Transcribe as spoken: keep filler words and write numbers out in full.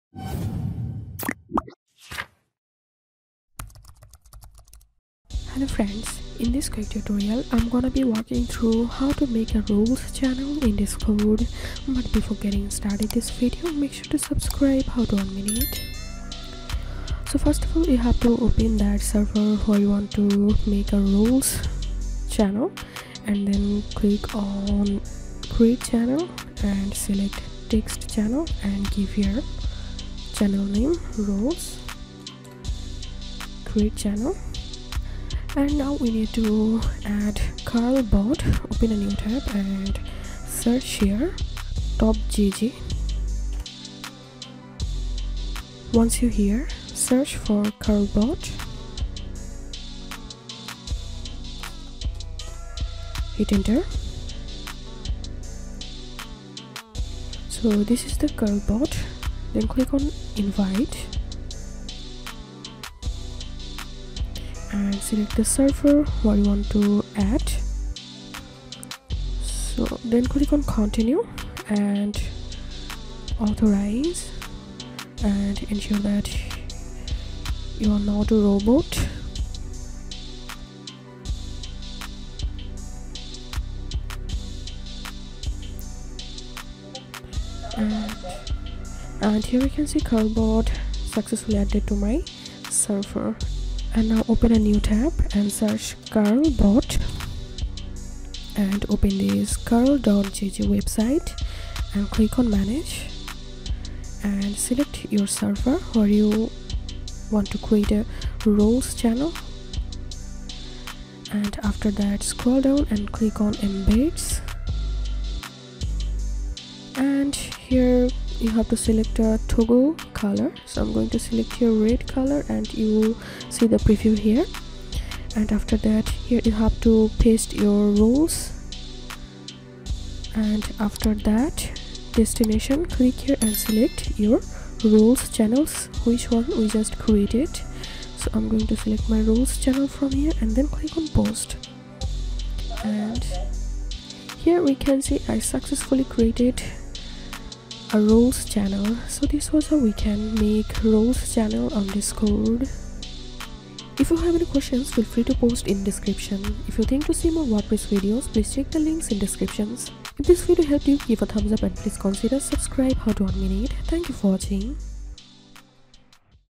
Hello friends, in this quick tutorial I'm gonna be walking through how to make a rules channel in Discord. But before getting started this video, make sure to subscribe. How to unmute it. So first of all, you have to open that server where you want to make a rules channel, and then click on create channel and select text channel and give your channel name rules create channel. And now we need to add Carl bot. Open a new tab and search here top G G. Once you here, search for Carl bot, hit enter. So this is the Carl bot. Then click on invite and select the server where you want to add. So then click on continue and authorize and ensure that you are not a robot. And, and here we can see Carlbot successfully added to my server. And now open a new tab and search Carlbot and open this carl dot g g website and click on manage and select your server where you want to create a roles channel. And after that, scroll down and click on embeds, and here you have to select a toggle color. So I'm going to select your red color and you see the preview here. And after that, here you have to paste your roles, and after that destination, click here and select your roles channels, which one we just created. So I'm going to select my roles channel from here and then click on post. And here we can see I successfully created a roles channel. So this was how we can make roles channel on Discord. If you have any questions, feel free to post in description. If you think to see more WordPress videos, please check the links in descriptions. If this video helped you, give a thumbs up and please consider subscribe. How to unmute it. Thank you for watching.